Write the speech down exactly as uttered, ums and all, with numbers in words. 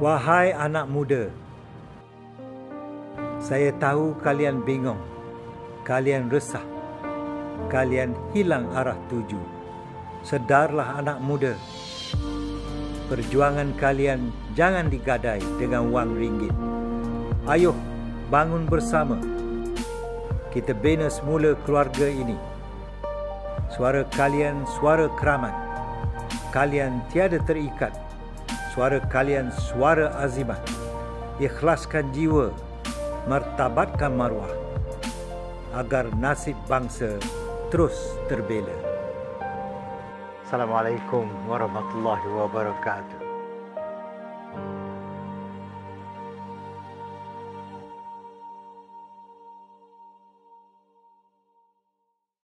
Wahai anak muda, saya tahu kalian bingung, kalian resah, kalian hilang arah tuju. Sedarlah anak muda, perjuangan kalian jangan digadai dengan wang ringgit. Ayuh, bangun bersama. Kita bina semula keluarga ini. Suara kalian suara keramat. Kalian tiada terikat. Suara kalian suara azimat. Ikhlaskan jiwa, martabatkan maruah, agar nasib bangsa terus terbela. Assalamualaikum warahmatullahi wabarakatuh.